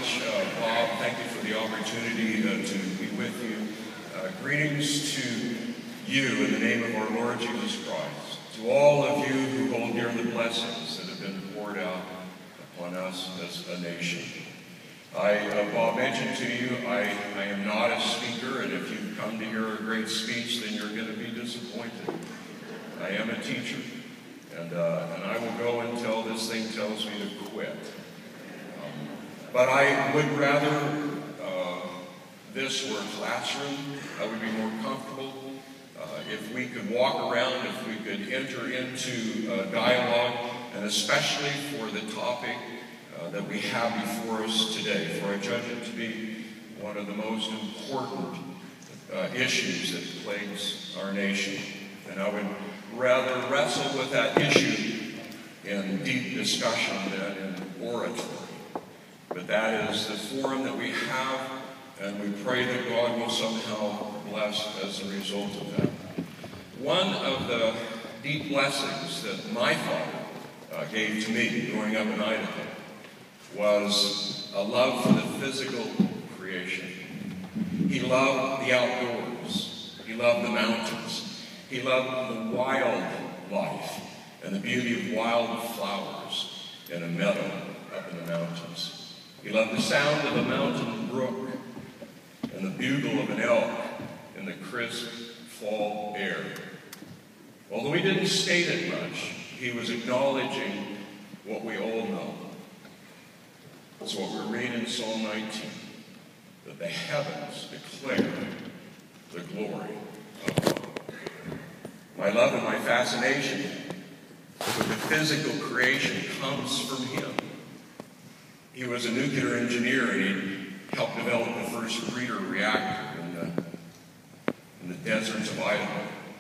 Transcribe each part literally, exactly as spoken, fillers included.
much, uh, Bob. Thank you for the opportunity uh, to be with you. Uh, greetings to you in the name of our Lord Jesus Christ. To all of you who hold dear the blessings that have been poured out upon us as a nation. I, uh, Bob mentioned to you, I, I am not a speaker, and if you come to hear a great speech, then you're going to be disappointed. I am a teacher, and, uh, and I will go until this thing tells me to quit. Um, but I would rather uh, this were a classroom. I would be more comfortable uh, if we could walk around, if we could enter into uh, dialogue, and especially for the topic uh, that we have before us today, for I judge it to be one of the most important uh, issues that plagues our nation. And I would rather wrestle with that issue in deep discussion than in oratory. But that is the forum that we have, and we pray that God will somehow bless as a result of that. One of the deep blessings that my father uh, gave to me growing up in Idaho was a love for the physical creation. He loved the outdoors. He loved the mountains. He loved the wild life and the beauty of wild flowers in a meadow up in the mountains. He loved the sound of a mountain brook and the bugle of an elk in the crisp fall air. Although he didn't state it much, he was acknowledging what we all know. It's what we read in Psalm nineteen, that the heavens declare the glory of God. My love and my fascination with the physical creation comes from him. He was a nuclear engineer, and he helped develop the first breeder reactor in the, in the deserts of Idaho.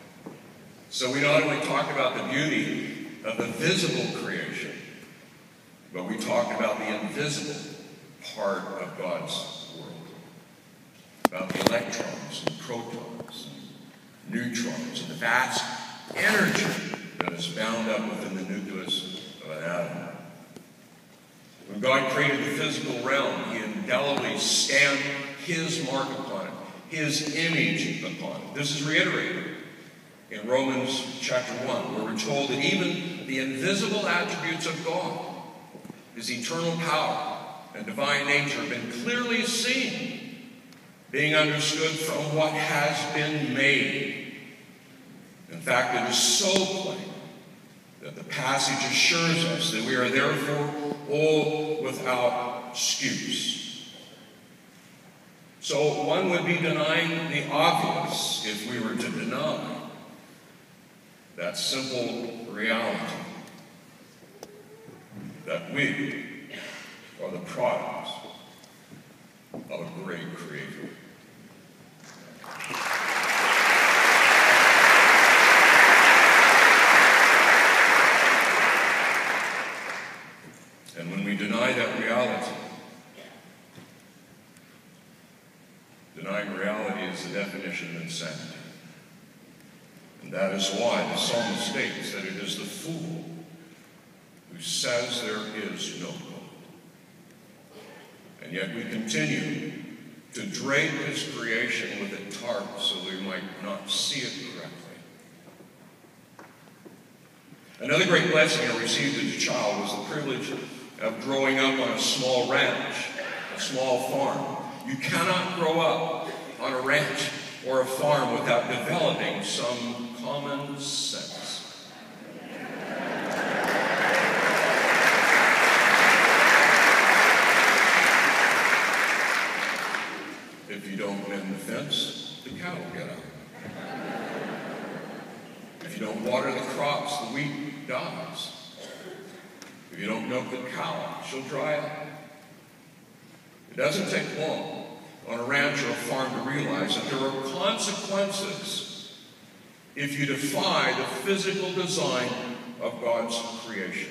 So we not only talk about the beauty of the visible creation, but we talk about the invisible part of God's world. About the electrons and protons and neutrons and the vast energy that is bound up within the nucleus of an atom. When God created the physical realm, he indelibly stamped his mark upon it, his image upon it. This is reiterated in Romans chapter one, where we're told that even the invisible attributes of God, his eternal power and divine nature, have been clearly seen, being understood from what has been made. In fact, it is so plain that the passage assures us that we are therefore all without excuse. So one would be denying the obvious if we were to deny that simple reality, that we are the product of a great Creator. And when we deny that reality, denying reality is the definition of insanity. And that is why the psalmist states that it is the fool who says there is no God. And yet we continue to drape his creation with a tarp so we might not see it correctly. Another great blessing I received as a child was the privilege of growing up on a small ranch, a small farm. You cannot grow up on a ranch or a farm without developing some common sense. If you don't mend the fence, the cattle get out. If you don't water the crops, the wheat dies. If you don't milk the cow, she'll dry up. It doesn't take long on a ranch or a farm to realize that there are consequences if you defy the physical design of God's creation.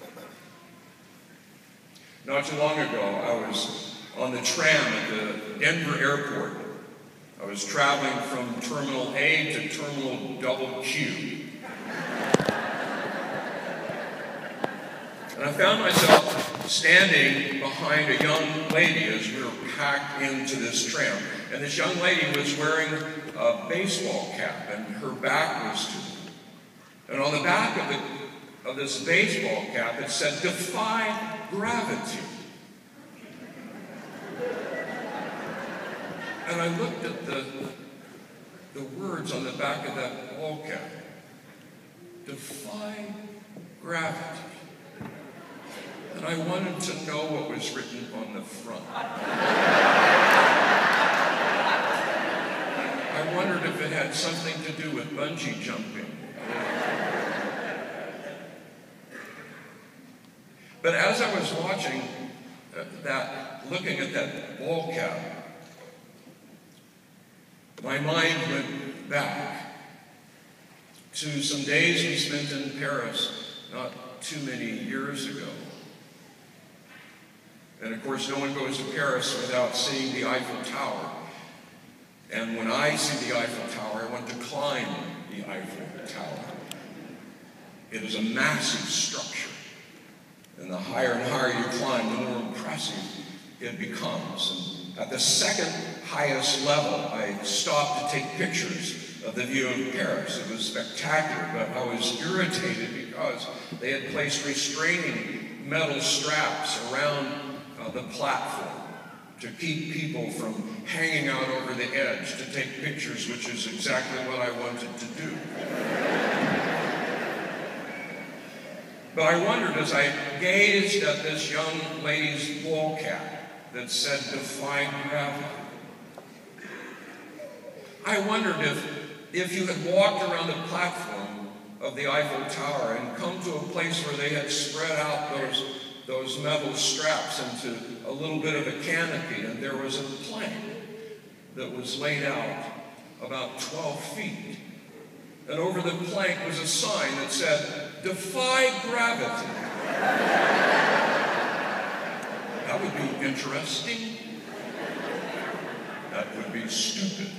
Not too long ago, I was on the tram at the Denver airport. I was traveling from Terminal A to Terminal Double Q. And I found myself standing behind a young lady as we were packed into this tram. And this young lady was wearing a baseball cap, and her back was to me. And on the back of, the, of this baseball cap, it said, "Defy gravity." And I looked at the, the words on the back of that ball cap. Defy gravity. And I wanted to know what was written on the front. I wondered if it had something to do with bungee jumping. But as I was watching that, looking at that ball cap, my mind went back to some days we spent in Paris not too many years ago. And of course, no one goes to Paris without seeing the Eiffel Tower. And when I see the Eiffel Tower, I want to climb the Eiffel Tower. It is a massive structure. And the higher and higher you climb, the more impressive it becomes. And at the second highest level, I stopped to take pictures of the view of Paris. It was spectacular, but I was irritated because they had placed restraining metal straps around uh, the platform to keep people from hanging out over the edge to take pictures, which is exactly what I wanted to do. But I wondered as I gazed at this young lady's ball cap that said, "Defy gravity." I wondered if, if you had walked around the platform of the Eiffel Tower and come to a place where they had spread out those, those metal straps into a little bit of a canopy, and there was a plank that was laid out about twelve feet. And over the plank was a sign that said, "Defy gravity." That would be interesting. That would be stupid.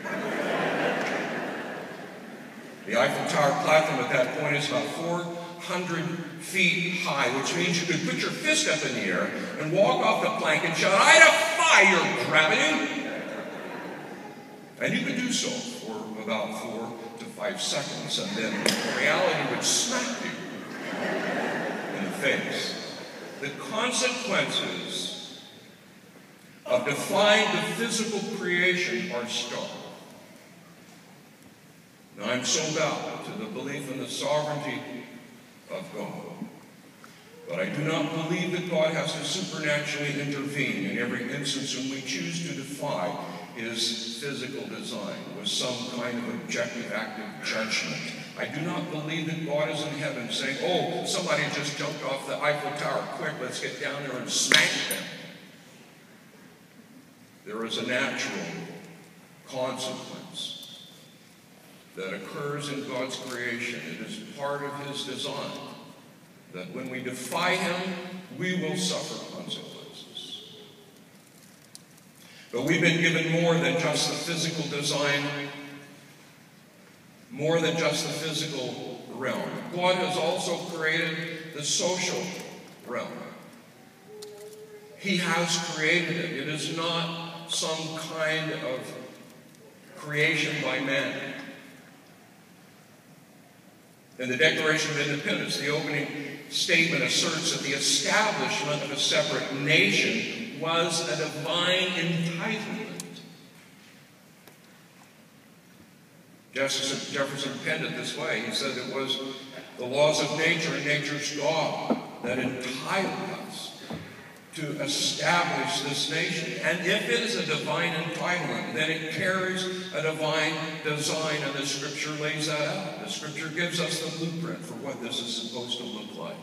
The Eiffel Tower platform at that point is about four hundred feet high, which means you could put your fist up in the air and walk off the plank and shout, "I defy your gravity!" And you could do so for about four to five seconds, and then reality would smack you in the face. The consequences of defying the physical creation are stark. Now, I'm so bound to the belief in the sovereignty of God. But I do not believe that God has to supernaturally intervene in every instance when we choose to defy his physical design with some kind of objective act of judgment. I do not believe that God is in heaven saying, "Oh, somebody just jumped off the Eiffel Tower. Quick, let's get down there and smash them." There is a natural consequence that occurs in God's creation. It is part of his design that when we defy him, we will suffer consequences. But we've been given more than just the physical design, more than just the physical realm. God has also created the social realm. He has created it. It is not some kind of creation by man. In the Declaration of Independence, the opening statement asserts that the establishment of a separate nation was a divine entitlement. Jefferson penned it this way. He said it was the laws of nature and nature's God that entitled us to establish this nation. And if it is a divine entitlement, then it carries a divine design, and the Scripture lays that out. The Scripture gives us the blueprint for what this is supposed to look like.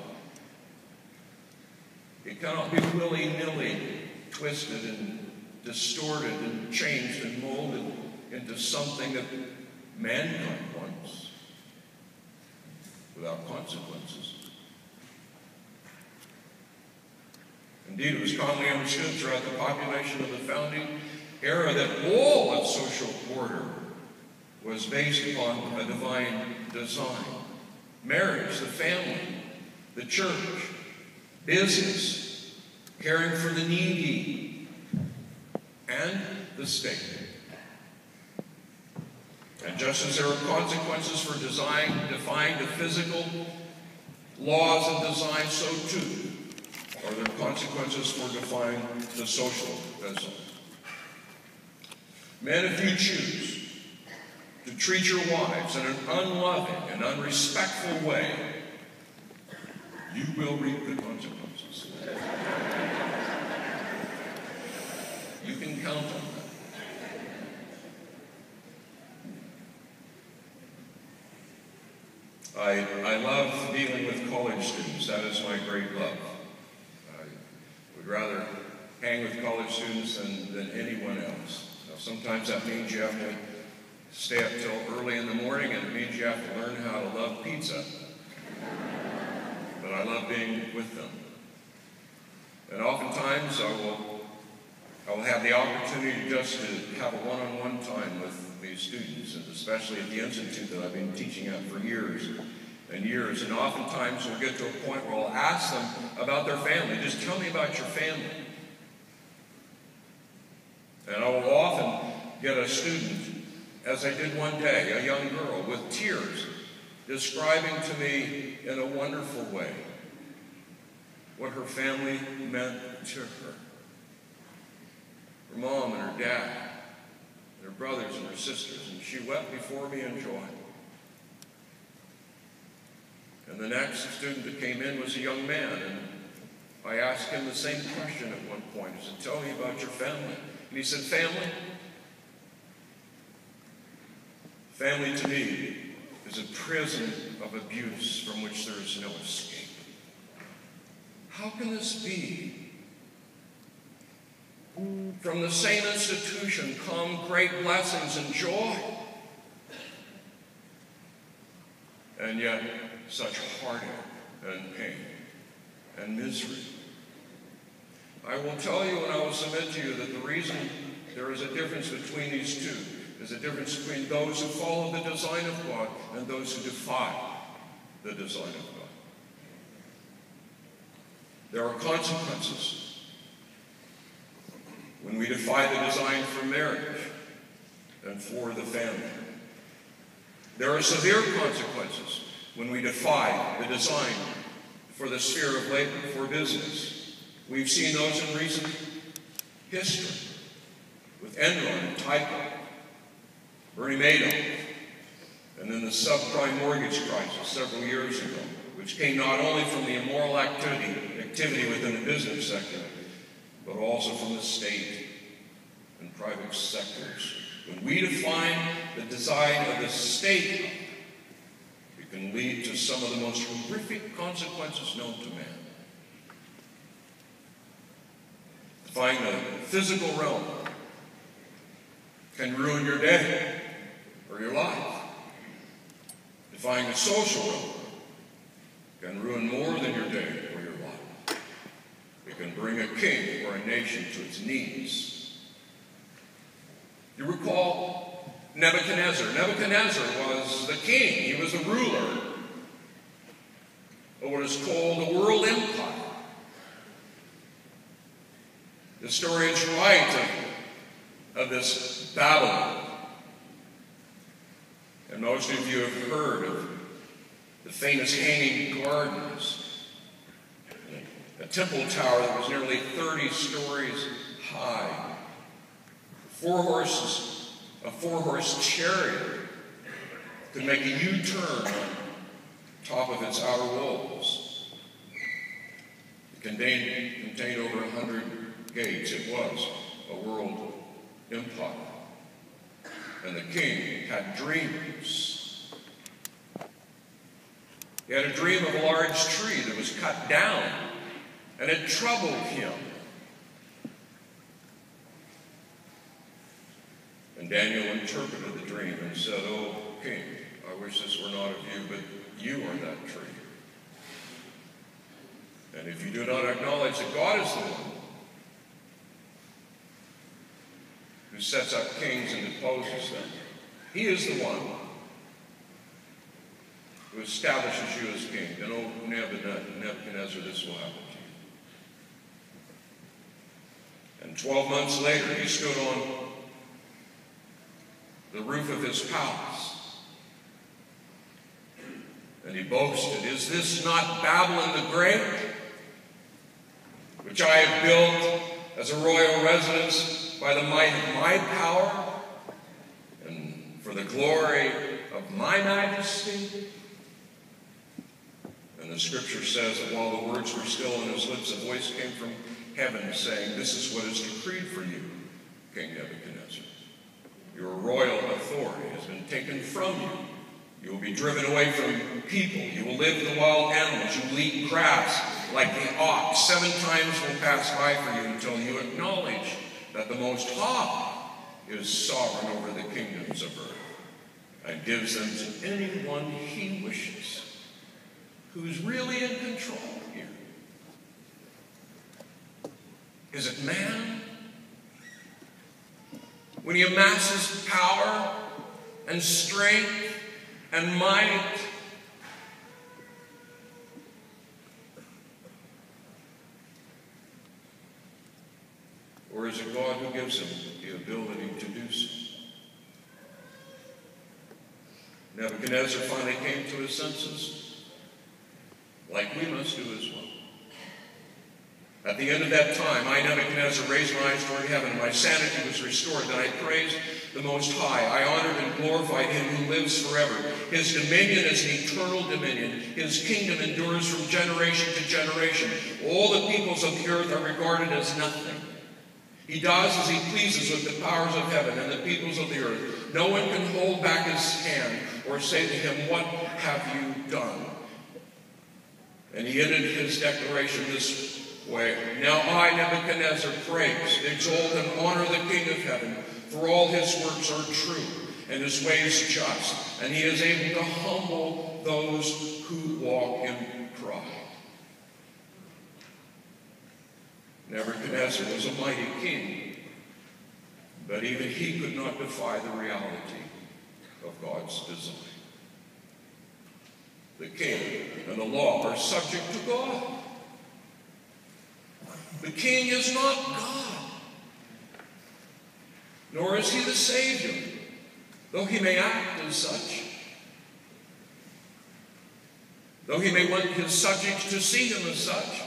It cannot be willy-nilly twisted and distorted and changed and molded into something that mankind wants without consequences. Indeed, it was commonly understood throughout the population of the founding era that all of social order was based upon a divine design. Marriage, the family, the church, business, caring for the needy, and the state. And just as there are consequences for design, defying the physical laws of design, so too are there consequences for defying the social design. Men, if you choose to treat your wives in an unloving and unrespectful way, you will reap the consequences. You can count on that. I, I love dealing with college students. That is my great love. I would rather hang with college students than, than anyone else. Now, sometimes that means you have to stay up till early in the morning, and it means you have to learn how to love pizza. But I love being with them. And oftentimes I will, I will have the opportunity just to have a one-on-one time with these students, and especially at the Institute that I've been teaching at for years and years. And oftentimes we'll get to a point where I'll ask them about their family. Just tell me about your family. And I will often get a student, as I did one day, a young girl with tears, describing to me in a wonderful way what her family meant to her. Her mom and her dad, her brothers and her sisters, and she wept before me in joy. And the next student that came in was a young man, and I asked him the same question at one point. I said, tell me about your family. And he said, family? Family to me is a prison of abuse from which there is no escape. How can this be? From the same institution come great blessings and joy, and yet such heartache and pain and misery. I will tell you and I will submit to you that the reason there is a difference between these two is a difference between those who follow the design of God and those who defy the design of God. There are consequences when we defy the design for marriage and for the family. There are severe consequences when we defy the design for the sphere of labor, for business. We've seen those in recent history with Enron and Tyco, Bernie Madoff, and then the subprime mortgage crisis several years ago, which came not only from the immoral activity, activity within the business sector, but also from the state and private sectors. When we define the design of the state, it can lead to some of the most horrific consequences known to man. Define the physical realm can ruin your day or your life. Define the social realm can ruin more than your day or your life. It can bring a king or a nation to its knees. You recall Nebuchadnezzar. Nebuchadnezzar was the king. He was the ruler of what is called the world empire. The historians write of, of this Babylon. And most of you have heard of the famous Hanging Gardens, a temple tower that was nearly thirty stories high, four horses, a four-horse chariot could make a U-turn on top of its outer walls. It contained, contained over a hundred gates. It was a world empire. And the king had dreams. He had a dream of a large tree that was cut down, and it troubled him. And Daniel interpreted the dream and said, "Oh, king, I wish this were not of you, but you are that tree. And if you do not acknowledge that God is the one who sets up kings and deposes them, he is the one who establishes you as king, then, oh, Nebuchadnezzar, this will happen to you." And twelve months later, he stood on the roof of his palace, and he boasted, "Is this not Babylon the Great, which I have built as a royal residence by the might of my power and for the glory of my majesty?" And the scripture says that while the words were still on his lips, a voice came from heaven saying, "This is what is decreed for you, King Nebuchadnezzar. Your royal authority has been taken from you. You will be driven away from people. You will live with the wild animals. You will eat grass like the ox. Seven times will pass by for you until you acknowledge that the Most High is sovereign over the kingdoms of earth and gives them to anyone he wishes." Who's really in control here? Is it man? When he amasses power and strength and might, or is it God who gives him the ability to do so? Nebuchadnezzar finally came to his senses, like we must do as well. At the end of that time, I, Nebuchadnezzar, raised my eyes toward heaven, and my sanity was restored. Then I praised the Most High. I honored and glorified him who lives forever. His dominion is an eternal dominion. His kingdom endures from generation to generation. All the peoples of the earth are regarded as nothing. He does as he pleases with the powers of heaven and the peoples of the earth. No one can hold back his hand or say to him, "What have you done?" And he ended his declaration this way: "Now I, Nebuchadnezzar, praise, exalt, and honor the King of heaven, for all his works are true, and his ways just, and he is able to humble those who walk in pride." Nebuchadnezzar was a mighty king, but even he could not defy the reality of God's design. The king and the law are subject to God. The king is not God, nor is he the Savior, though he may act as such. Though he may want his subjects to see him as such,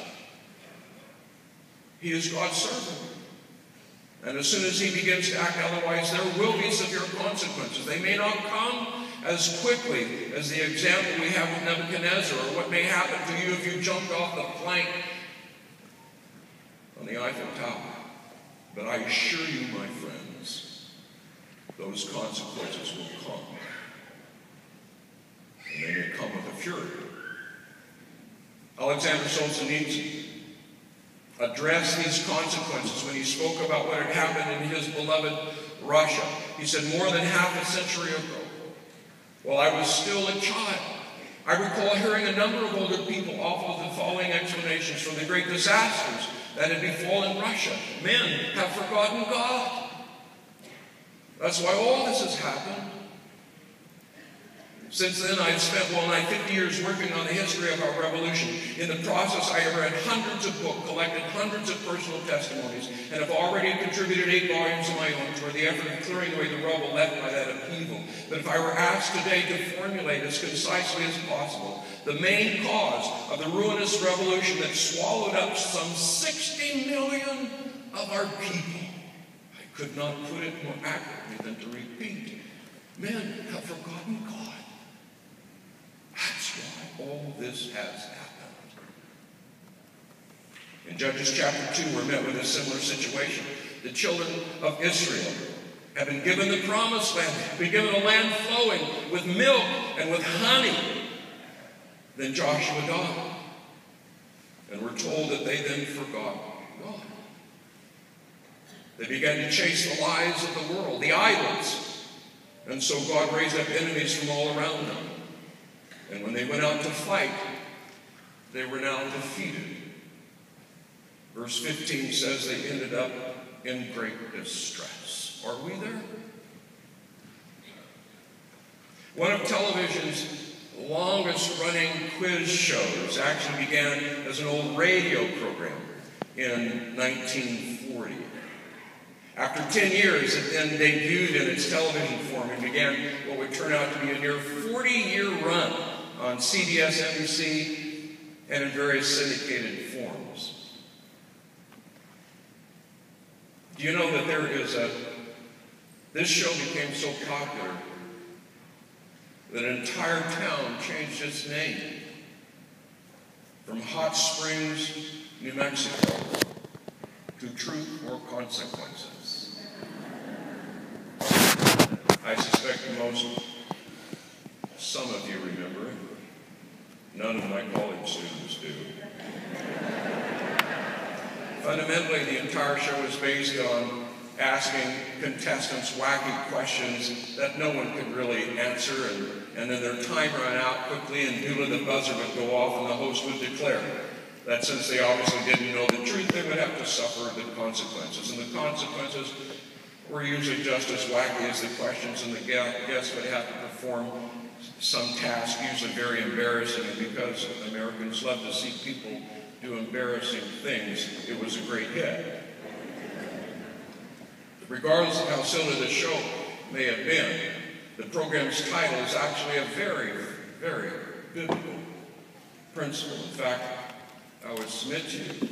he is God's servant. And as soon as he begins to act otherwise, there will be severe consequences. They may not come as quickly as the example we have with Nebuchadnezzar, or what may happen to you if you jumped off the plank on the Eiffel Tower. But I assure you, my friends, those consequences will come. And they may come with a fury. Alexander Solzhenitsyn addressed these consequences when he spoke about what had happened in his beloved Russia. He said, "More than half a century ago, while I was still a child, I recall hearing a number of older people offer the following explanations for the great disasters that had befallen Russia. Men have forgotten God. That's why all this has happened. Since then, I've spent well nigh fifty years working on the history of our revolution. In the process, I have read hundreds of books, collected hundreds of personal testimonies, and have already contributed eight volumes of my own toward the effort of clearing away the rubble left by that upheaval. But if I were asked today to formulate as concisely as possible the main cause of the ruinous revolution that swallowed up some sixty million of our people, I could not put it more accurately than to repeat, men have forgotten God. That's why all this has happened." In Judges chapter two, we're met with a similar situation. The children of Israel have been given the promised land, been given a land flowing with milk and with honey. Then Joshua died, and we're told that they then forgot God. They began to chase the lies of the world, the idols, and so God raised up enemies from all around them. And when they went out to fight, they were now defeated. Verse fifteen says they ended up in great distress. Are we there? One of television's longest-running quiz shows actually began as an old radio program in nineteen forty. After ten years, it then debuted in its television form and began what would turn out to be a near forty-year run on C B S, N B C, and in various syndicated forms. Do you know that there is a, this show became so popular that an entire town changed its name from Hot Springs, New Mexico, to Truth or Consequences. I suspect most, some of you remember it. None of my college students do. Fundamentally, the entire show is based on asking contestants wacky questions that no one could really answer, and, and then their time ran out quickly, and due the buzzer would go off, and the host would declare that since they obviously didn't know the truth, they would have to suffer the consequences. And the consequences were usually just as wacky as the questions, and the guests would have to perform some task, usually very embarrassing. And because Americans love to see people do embarrassing things, it was a great hit. Regardless of how silly the show may have been, the program's title is actually a very, very biblical principle. In fact, I would submit to you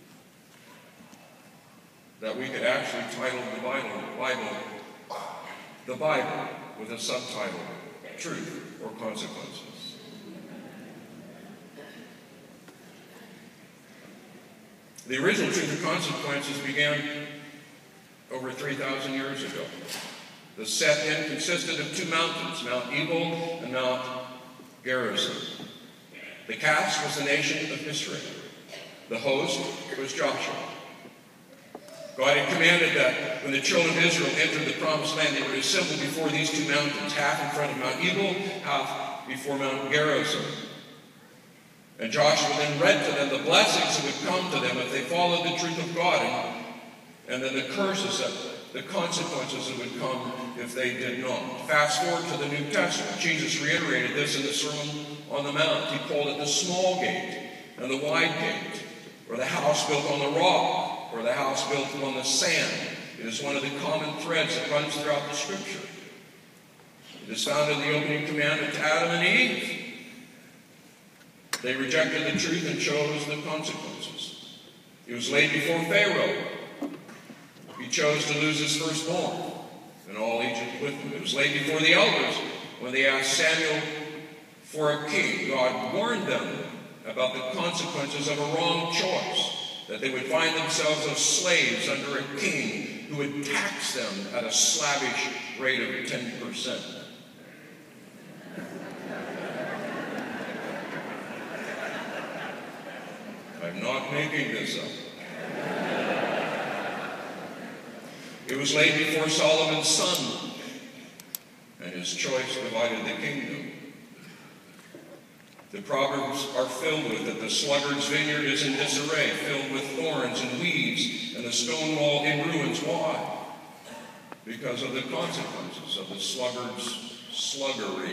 that we could actually title the Bible, Bible, the Bible with a subtitle, Truth or Consequences. The original Truth or Consequences began over three thousand years ago. The set-in consisted of two mountains, Mount Ebal and Mount Gerizim. The cast was the nation of Israel. The host was Joshua. God had commanded that when the children of Israel entered the promised land, they would assemble before these two mountains, half in front of Mount Ebal, half before Mount Gerizim. And Joshua then read to them the blessings that would come to them if they followed the truth of God, and, and then the curses, that, the consequences that would come if they did not. Fast forward to the New Testament. Jesus reiterated this in the Sermon on the Mount. He called it the small gate and the wide gate, or the house built on the rock, or the house built on the sand. It is one of the common threads that runs throughout the Scripture. It is found in the opening commandment to Adam and Eve. They rejected the truth and chose the consequences. It was laid before Pharaoh. He chose to lose his firstborn and all Egypt with him. It was laid before the elders when they asked Samuel for a king. God warned them about the consequences of a wrong choice, that they would find themselves as slaves under a king who would tax them at a slavish rate of ten percent. I'm not making this up. It was laid before Solomon's son, and his choice divided the kingdom. The Proverbs are filled with it. The sluggard's vineyard is in disarray, filled with thorns and weeds, and the stone wall in ruins. Why? Because of the consequences of the sluggard's sluggery.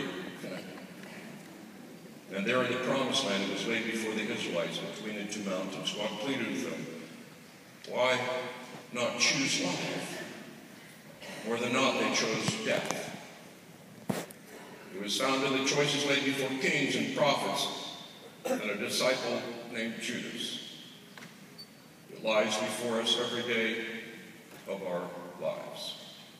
And there in the promised land, it was laid before the Israelites between the two mountains. God pleaded with them, why not choose life? More than not, they chose death. It was found in the choices laid before kings and prophets and a disciple named Judas. It lies before us every day of our lives.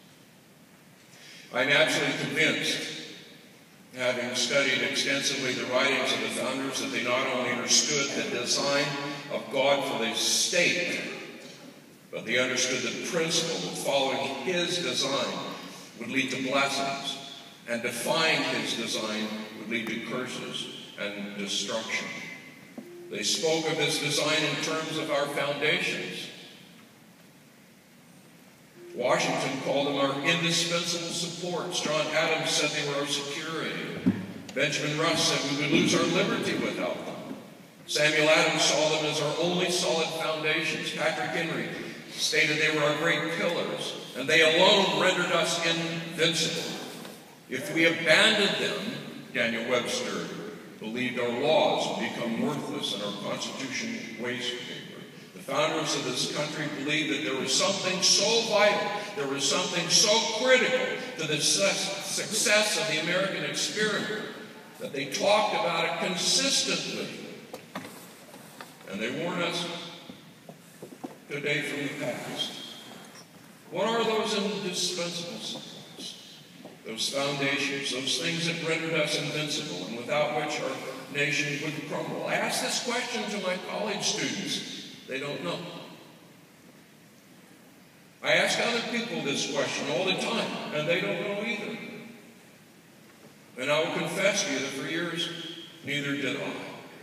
I'm absolutely convinced, having studied extensively the writings of the founders, that they not only understood the design of God for the state, but they understood the principle that following his design would lead to blessings, and defying his design would lead to curses and destruction. They spoke of this design in terms of our foundations. Washington called them our indispensable supports. John Adams said they were our security. Benjamin Rush said we would lose our liberty without them. Samuel Adams saw them as our only solid foundations. Patrick Henry stated they were our great pillars, and they alone rendered us invincible. If we abandoned them, Daniel Webster believed our laws would become worthless and our Constitution waste paper. The founders of this country believed that there was something so vital, there was something so critical to the success of the American experiment that they talked about it consistently. And they warn us today from the past. What are those indispensable supports? Those foundations, those things that rendered us invincible and without which our nation would crumble? I ask this question to my college students. They don't know. I ask other people this question all the time, and they don't know either. And I will confess to you that for years, neither did I.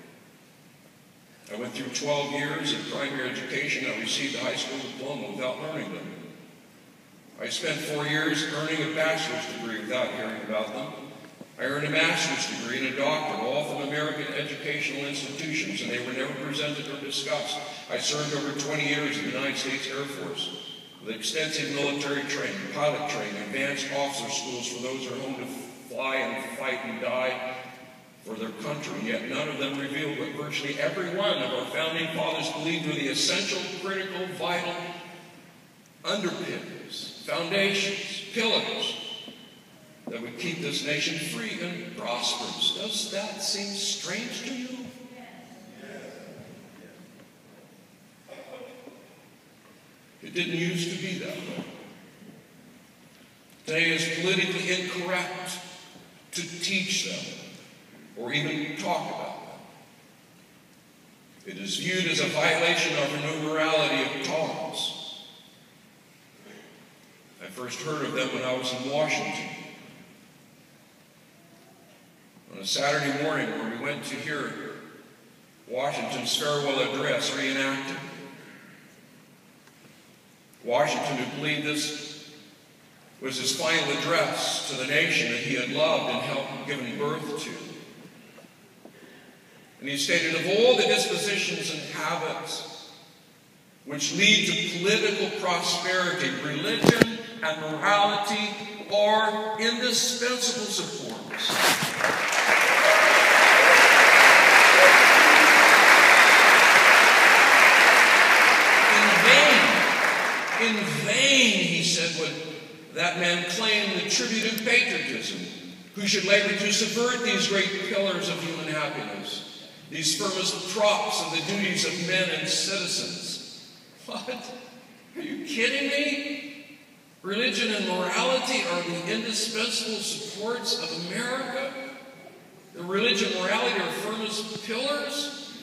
I went through twelve years of primary education. I received a high school diploma without learning them. I spent four years earning a bachelor's degree without hearing about them. I earned a master's degree and a doctorate, all from American educational institutions, and they were never presented or discussed. I served over twenty years in the United States Air Force with extensive military training, pilot training, advanced officer schools for those who are home to fly and fight and die for their country, and yet none of them revealed what virtually every one of our founding fathers believed were the essential, critical, vital underpinnings, foundations, pillars that would keep this nation free and prosperous. Does that seem strange to you? It didn't used to be that way. Today it is politically incorrect to teach them or even talk about them. It is viewed as a violation of a new morality of tolerance. I first heard of them when I was in Washington. On a Saturday morning where we went to hear Washington's farewell address reenacted. Washington, who believed this was his final address to the nation that he had loved and helped given birth to. And he stated, of all the dispositions and habits which lead to political prosperity, religion and morality are indispensable supports. In vain, he said, would that man claim the tribute of patriotism, who should labor to subvert these great pillars of human happiness, these firmest props of the duties of men and citizens. What? Are you kidding me? Religion and morality are the indispensable supports of America? The religion and morality are firmest pillars?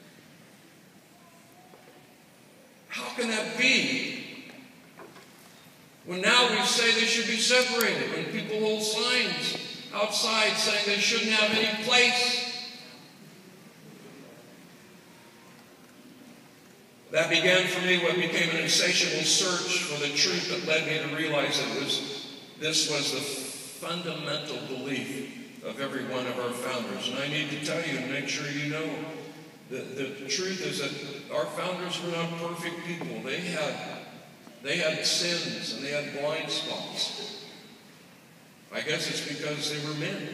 How can that be? When now we say they should be separated, when people hold signs outside saying they shouldn't have any place. That began for me what became an insatiable search for the truth that led me to realize that it was, this was the fundamental belief of every one of our founders. And I need to tell you and make sure you know that the truth is that our founders were not perfect people. They had They had sins and they had blind spots. I guess it's because they were men.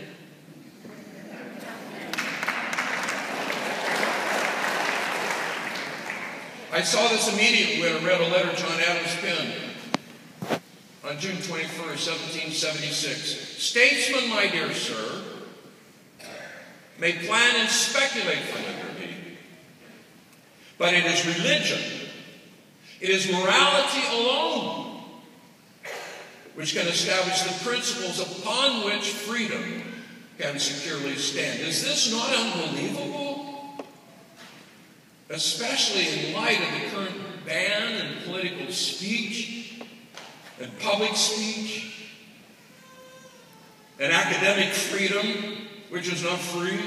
I saw this immediately when I read a letter John Adams penned on June twenty-first, seventeen seventy-six. Statesmen, my dear sir, may plan and speculate for liberty, but it is religion, it is morality alone which can establish the principles upon which freedom can securely stand. Is this not unbelievable? Especially in light of the current ban in political speech and public speech and academic freedom, which is not free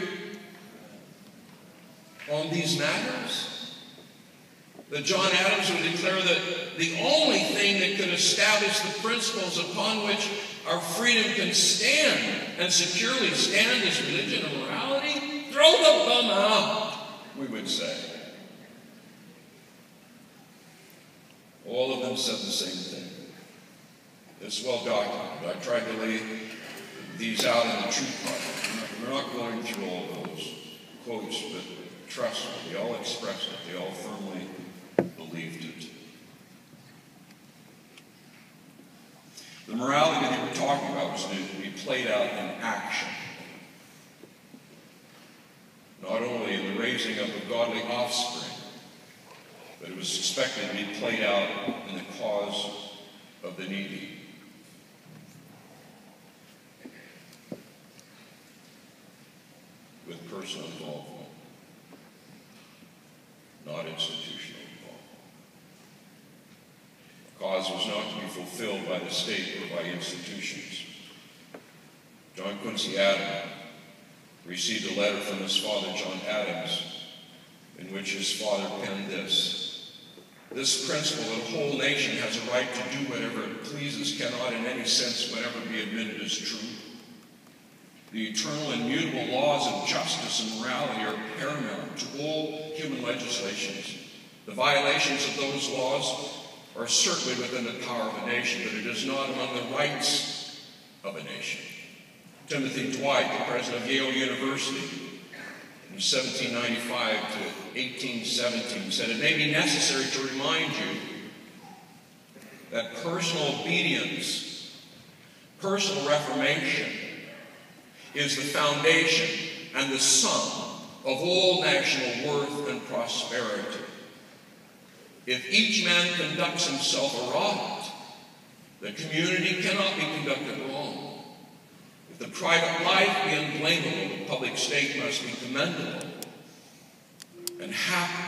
on these matters. That John Adams would declare that the only thing that could establish the principles upon which our freedom can stand and securely stand is religion and morality? Throw the bum out, we would say. All of them said the same thing. It's well documented. I tried to lay these out in the Truth Project. We're not going through all those quotes, but trust me, they all express it. They all firmly believed it. The morality they were talking about was to be played out in action. Not only in the raising up of godly offspring, but it was expected to be played out in the cause of the needy. With personal involvement, not institutional involvement. The cause was not to be fulfilled by the state or by institutions. John Quincy Adams received a letter from his father, John Adams, in which his father penned this: "This principle that a whole nation has a right to do whatever it pleases cannot in any sense whatever be admitted as true. The eternal and immutable laws of justice and morality are paramount to all human legislations. The violations of those laws are certainly within the power of a nation, but it is not among the rights of a nation." Timothy Dwight, the president of Yale University, from seventeen ninety-five to eighteen seventeen, said, "It may be necessary to remind you that personal obedience, personal reformation, is the foundation and the sum of all national worth and prosperity. If each man conducts himself aright, the community cannot be conducted wrong. If the private life be unblameable, the public state must be commendable and happy."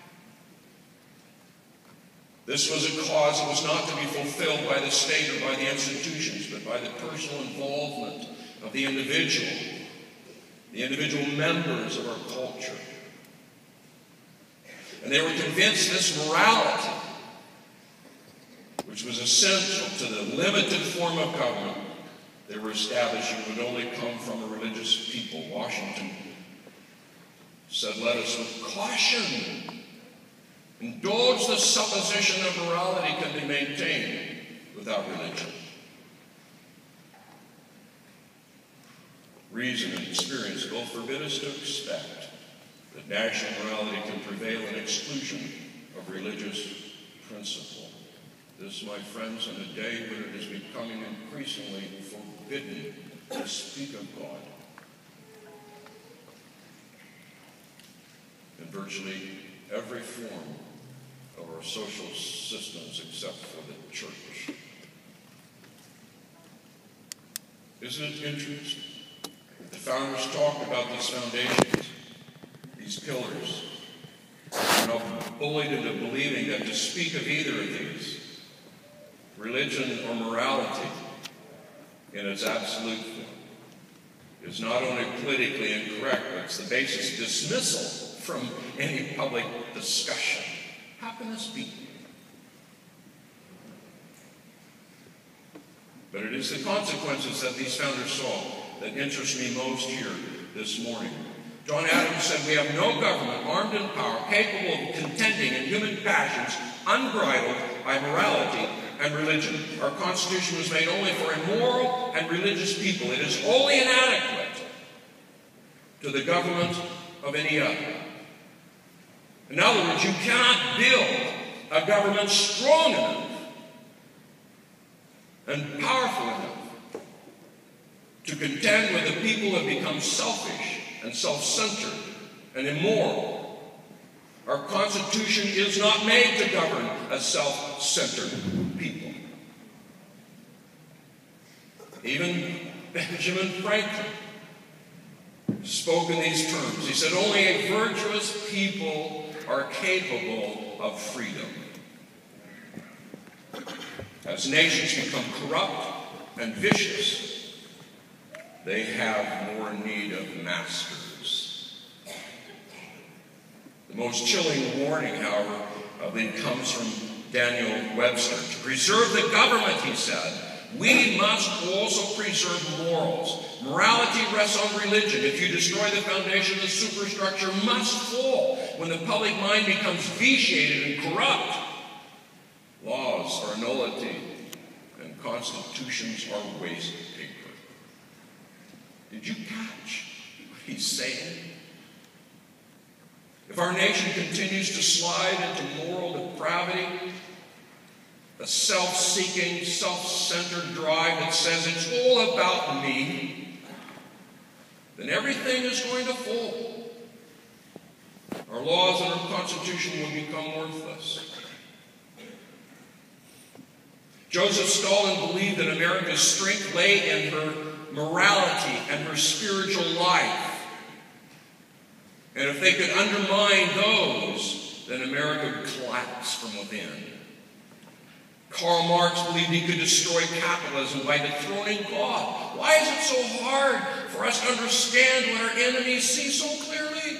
This was a cause that was not to be fulfilled by the state or by the institutions, but by the personal involvement of the individual, the individual members of our culture. And they were convinced this morality, which was essential to the limited form of government they were establishing, would only come from a religious people. Washington said, "Let us with caution indulge the supposition that morality can be maintained without religion. Reason and experience both forbid us to expect that national morality can prevail in exclusion of religious principle. This, my friends, in a day when it is becoming increasingly forbidden to speak of God in virtually every form of our social systems except for the church. Isn't it interesting? The founders talked about these foundations, these pillars. They're not bullied into believing that to speak of either of these, religion or morality, in its absolute form, is not only politically incorrect, but it's the basis of dismissal from any public discussion. How can this be? But it is the consequences that these founders saw that interest me most here this morning. John Adams said, "We have no government armed in power capable of contending in human passions unbridled by morality and religion. Our Constitution was made only for a moral and religious people. It is wholly inadequate to the government of any other." In other words, you cannot build a government strong enough and powerful enough to contend with the people who have become selfish and self-centered and immoral. Our Constitution is not made to govern a self-centered people. Even Benjamin Franklin spoke in these terms. He said, "Only a virtuous people are capable of freedom. As nations become corrupt and vicious, they have more need of masters." The most chilling warning, however, I believe comes from Daniel Webster. To preserve the government, he said, we must also preserve morals. Morality rests on religion. If you destroy the foundation, the superstructure must fall. When the public mind becomes vitiated and corrupt, laws are nullity and constitutions are waste paper. Did you catch what he's saying? if our nation continues to slide into moral depravity, a self-seeking, self-centered drive that says it's all about me, then everything is going to fall. Our laws and our Constitution will become worthless. Joseph Stalin believed that America's strength lay in her morality and her spiritual life. And if they could undermine those, then America would collapse from within. Karl Marx believed he could destroy capitalism by dethroning God. Why is it so hard for us to understand what our enemies see so clearly?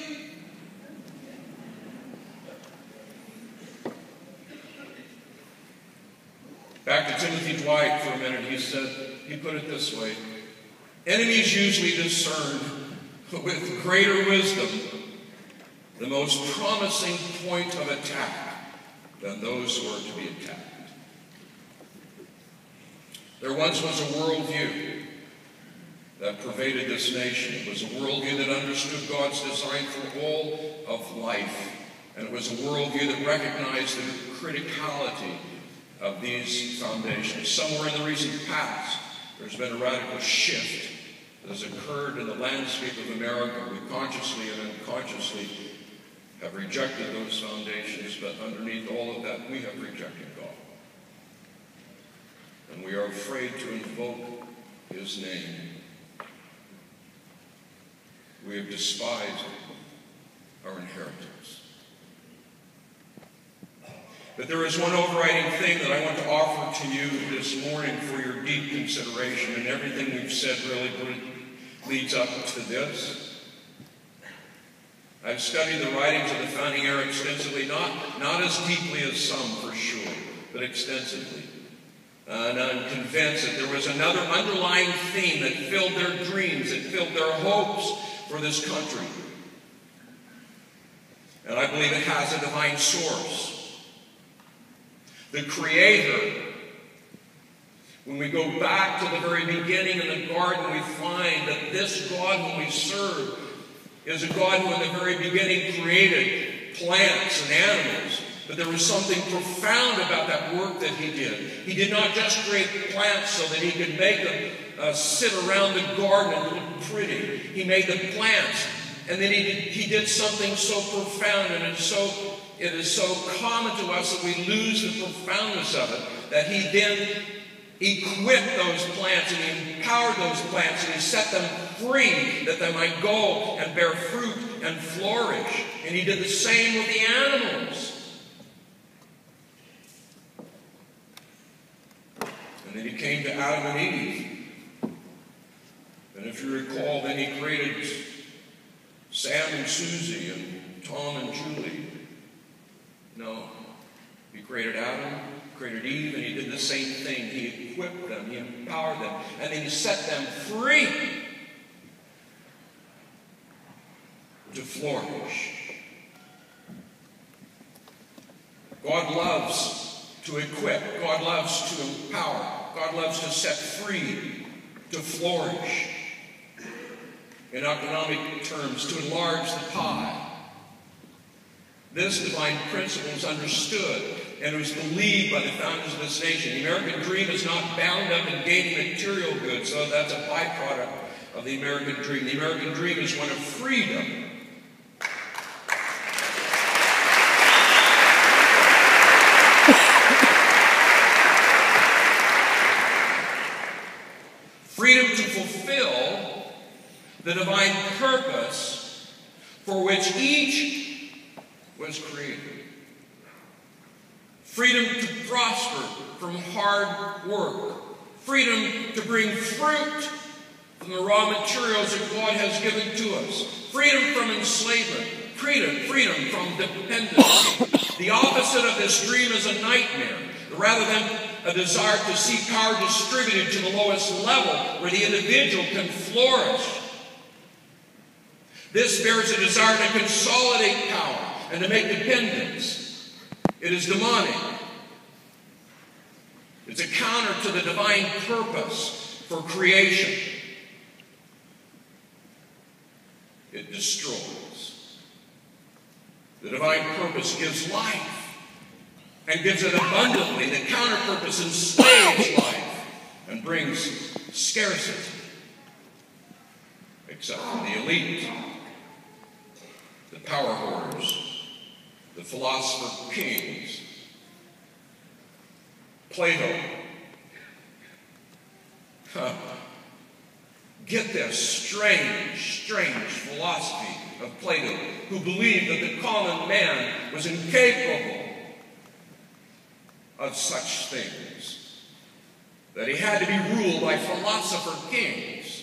Back to Timothy Dwight for a minute, he said, he put it this way, enemies usually discern with greater wisdom the most promising point of attack than those who are to be attacked. There once was a worldview that pervaded this nation. It was a worldview that understood God's design for all of life. And it was a worldview that recognized the criticality of these foundations. Somewhere in the recent past, there's been a radical shift that has occurred in the landscape of America. We consciously and unconsciously have rejected those foundations, but underneath all of that, we have rejected God. And we are afraid to invoke his name. We have despised our inheritance. But there is one overriding thing that I want to offer to you this morning for your deep consideration, and everything we've said really leads up to this. I've studied the writings of the founding era extensively, not, not as deeply as some for sure, but extensively. Uh, and I'm convinced that there was another underlying theme that filled their dreams, that filled their hopes for this country. And I believe it has a divine source. The Creator. When we go back to the very beginning in the garden, we find that this God whom we serve is a God who in the very beginning created plants and animals. But there was something profound about that work that he did. He did not just create plants so that he could make them uh, sit around the garden and look pretty. He made the plants, and then he did, he did something so profound, and it's so, it is so common to us that we lose the profoundness of it, that he then equipped those plants and he empowered those plants and he set them free that they might go and bear fruit and flourish. And he did the same with the animals. And then he came to Adam and Eve. And if you recall, then he created Sam and Susie and Tom and Julie. No, he created Adam, created Eve, and he did the same thing. He equipped them, he empowered them, and then he set them free to flourish. God loves to equip. God loves to empower. God loves to set free, to flourish. In economic terms, to enlarge the pie. This divine principle is understood and was believed by the founders of this nation. The American dream is not bound up in gaining material goods, so that's a byproduct of the American dream. The American dream is one of freedom. Freedom to fulfill the divine purpose for which each was created. Freedom to prosper from hard work. Freedom to bring fruit from the raw materials that God has given to us. Freedom from enslavement. Freedom, freedom from dependency. The opposite of this dream is a nightmare. Rather than a desire to see power distributed to the lowest level where the individual can flourish. This bears a desire to consolidate power and to make dependence. It is demonic. It's a counter to the divine purpose for creation. It destroys. The divine purpose gives life and gives it abundantly. The counter-purpose enslaves life and brings scarcity, except for the elite, the power hoarders, the philosopher kings, Plato. Huh. Get this strange, strange philosophy of Plato, who believed that the common man was incapable of such things, that he had to be ruled by philosopher kings.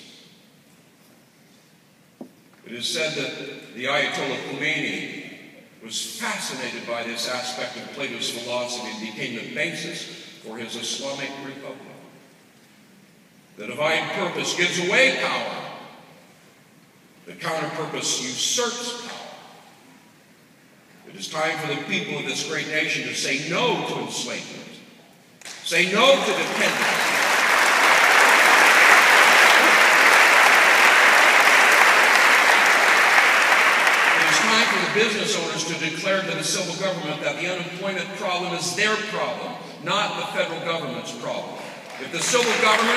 It is said that the Ayatollah Khomeini was fascinated by this aspect of Plato's philosophy and became the basis for his Islamic Republic. The divine purpose gives away power. The counter-purpose usurps power. It is time for the people of this great nation to say no to enslavement. Say no to dependence. It is time for the business owners to declare to the civil government that the unemployment problem is their problem, not the federal government's problem. If the civil government,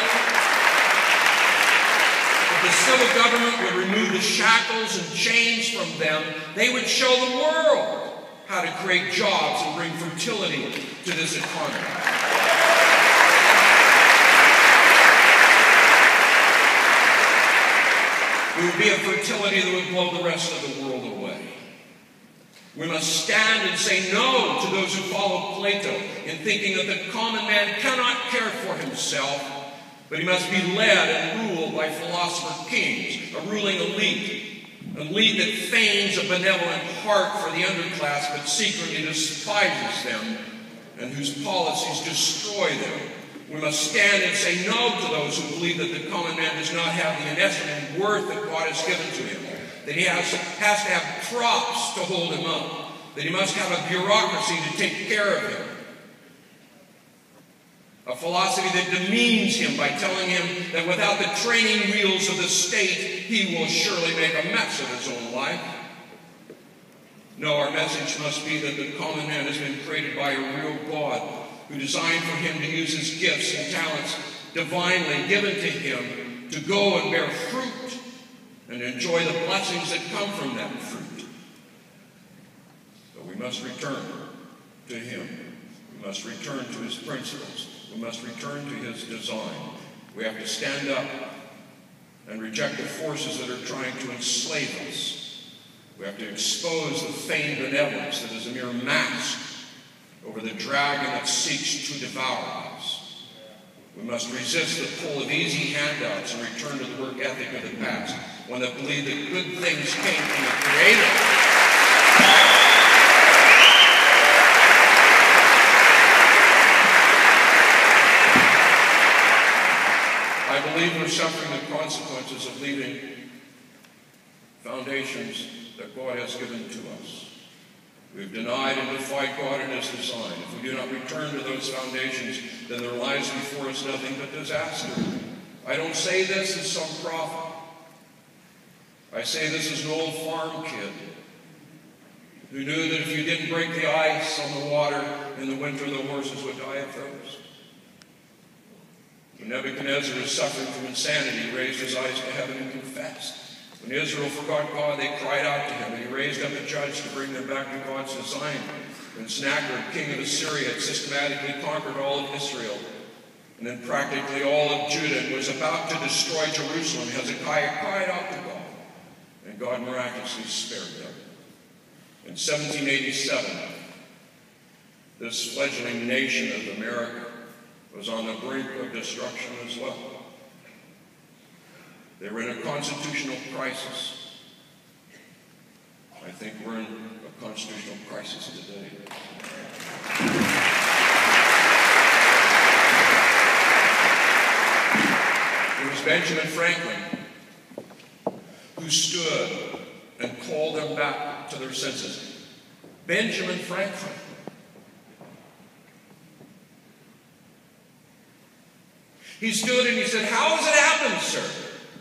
if the civil government would remove the shackles and chains from them, they would show the world how to create jobs and bring fertility to this economy. It would be a fertility that would blow the rest of the world away. We must stand and say no to those who follow Plato in thinking that the common man cannot care for himself, but he must be led and ruled by philosopher kings, a ruling elite, an elite that feigns a benevolent heart for the underclass but secretly despises them and whose policies destroy them. We must stand and say no to those who believe that the common man does not have the inestimable worth that God has given to him, that he has, has to have props to hold him up, that he must have a bureaucracy to take care of him, a philosophy that demeans him by telling him that without the training wheels of the state, he will surely make a mess of his own life. No, our message must be that the common man has been created by a real God who designed for him to use his gifts and talents divinely given to him to go and bear fruit and enjoy the blessings that come from that fruit. But we must return to him. We must return to his principles. We must return to his design. We have to stand up and reject the forces that are trying to enslave us. We have to expose the feigned benevolence that is a mere mask over the dragon that seeks to devour us. We must resist the pull of easy handouts and return to the work ethic of the past, one that believed that good things came from the Creator. I believe we're suffering the consequences of leaving foundations that God has given to us. We've denied and defied God and his design. If we do not return to those foundations, then there lies before us nothing but disaster. I don't say this as some prophet. I say this as an old farm kid who knew that if you didn't break the ice on the water in the winter, the horses would die of thirst. When Nebuchadnezzar was suffering from insanity, he raised his eyes to heaven and confessed. When Israel forgot God, they cried out to him, and he raised up a judge to bring them back to God's design. When Sennacherib, king of Assyria, had systematically conquered all of Israel, and then practically all of Judah, and was about to destroy Jerusalem, Hezekiah cried out to God, and God miraculously spared them. In seventeen eighty-seven, this fledgling nation of America was on the brink of destruction as well. They were in a constitutional crisis. I think we're in a constitutional crisis today. It was Benjamin Franklin who stood and called them back to their senses. Benjamin Franklin. He stood and he said, "How has it happened, sir,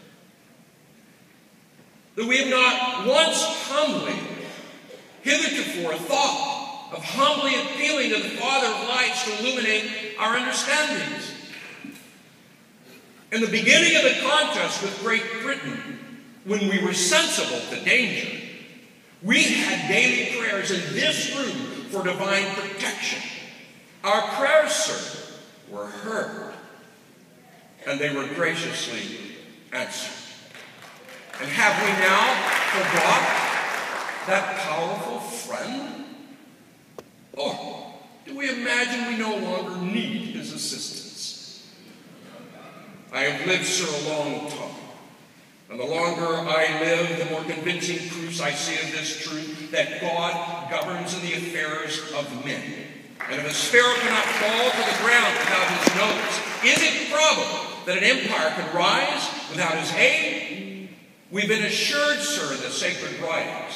that we have not once humbly, hitherto for a thought of humbly appealing to the Father of lights to illuminate our understandings. In the beginning of the contest with Great Britain, when we were sensible to danger, we had daily prayers in this room for divine protection. Our prayers, sir, were heard, and they were graciously answered. And have we now forgot that powerful friend? Or do we imagine we no longer need his assistance? I have lived, sir, a long time. And the longer I live, the more convincing proofs I see of this truth, that God governs in the affairs of men. And if a sparrow cannot fall to the ground without his notice, is it probable that an empire could rise without his aid? We've been assured, sir, in the sacred writings,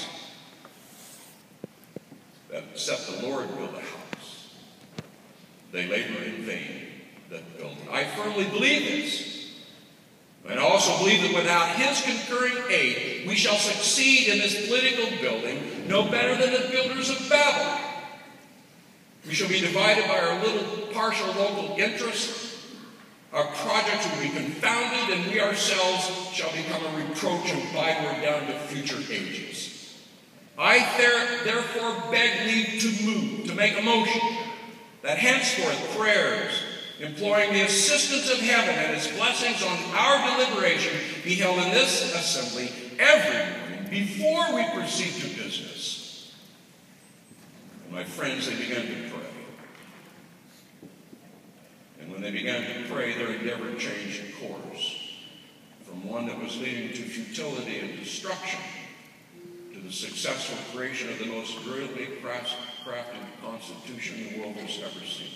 that except the Lord build a house, they labor in vain that build it. I firmly believe this. And I also believe that without his concurring aid, we shall succeed in this political building no better than the builders of Babel. We shall be divided by our little partial local interests. Our projects will be confounded, and we ourselves shall become a reproach and byword down to future ages. I there, therefore beg leave to move, to make a motion, that henceforth prayers imploring the assistance of heaven and its blessings on our deliberation be held in this assembly every morning before we proceed to business. And my friends, they began to pray. And when they began to pray, their endeavor changed course from one that was leading to futility and destruction to the successful creation of the most brilliantly crafted constitution the world has ever seen.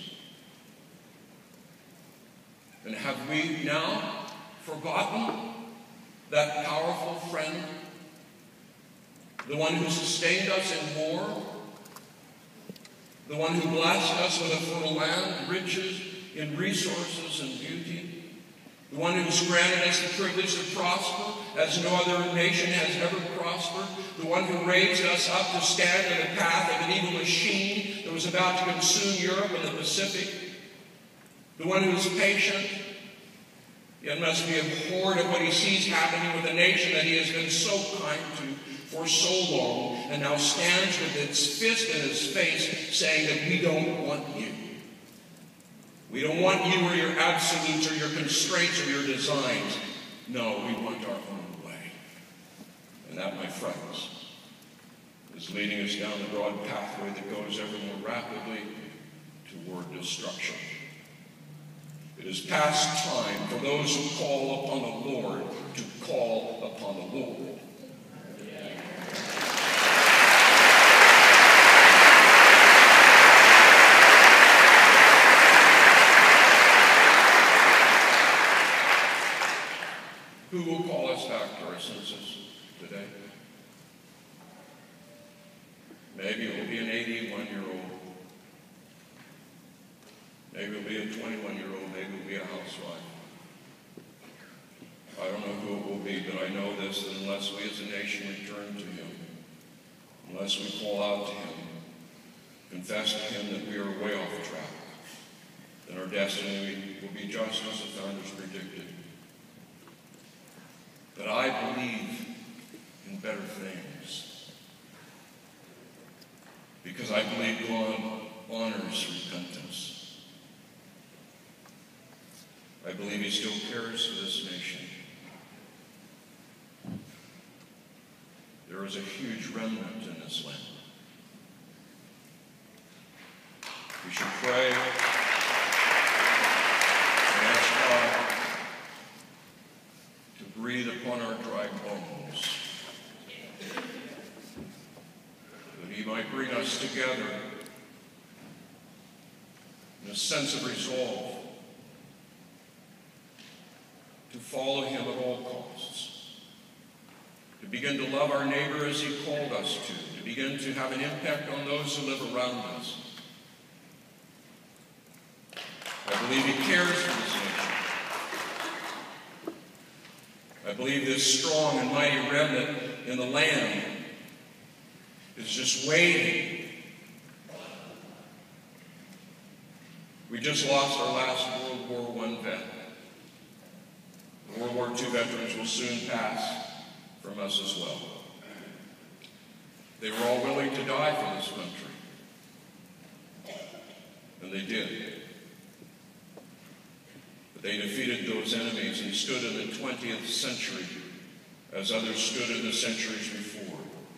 And have we now forgotten that powerful friend, the one who sustained us in war, the one who blessed us with a fertile land, riches in resources and beauty, the one who has granted us the privilege to prosper as no other nation has ever prospered, the one who raised us up to stand in the path of an evil machine that was about to consume Europe and the Pacific, the one who is patient, yet must be abhorred at what he sees happening with a nation that he has been so kind to for so long, and now stands with its fist in his face saying that we don't want you. We don't want you or your absolutes or your constraints or your designs. No, we want our own way. And that, my friends, is leading us down the broad pathway that goes ever more rapidly toward destruction. It is past time for those who call upon the Lord to call upon the Lord. Who will call us back to our senses today? Maybe it will be an eighty-one-year-old. Maybe it will be a twenty-one-year-old. Maybe it will be a housewife. I don't know who it will be, but I know this, that unless we as a nation return to him, unless we call out to him, confess to him that we are way off track, then our destiny will be just as the founders predicted. But I believe in better things, because I believe God honors repentance. I believe he still cares for this nation. There is a huge remnant in this land. We should pray and ask God to breathe upon our dry bones, that he might bring us together in a sense of resolve to follow him at all costs, to begin to love our neighbor as he called us to, to begin to have an impact on those who live around us. I believe he cares for this nation. I believe this strong and mighty remnant in the land is just waiting. We just lost our last World War One vet. The World War Two veterans will soon pass from us as well. They were all willing to die for this country. And they did. But they defeated those enemies and stood in the twentieth century as others stood in the centuries before.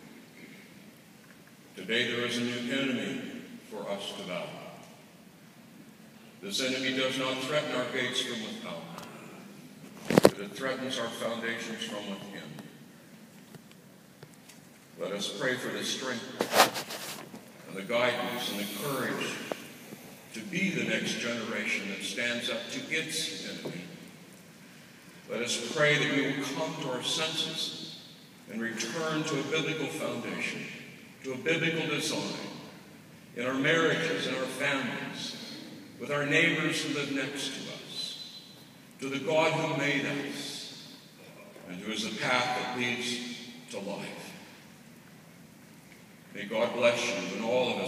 Today there is a new enemy for us to battle. This enemy does not threaten our gates from without, but it threatens our foundations from within. Let us pray for the strength and the guidance and the courage to be the next generation that stands up to its enemy. Let us pray that we will come to our senses and return to a biblical foundation, to a biblical design in our marriages, in our families, with our neighbors who live next to us, to the God who made us, and who is the path that leads to life. May God bless you and all of us.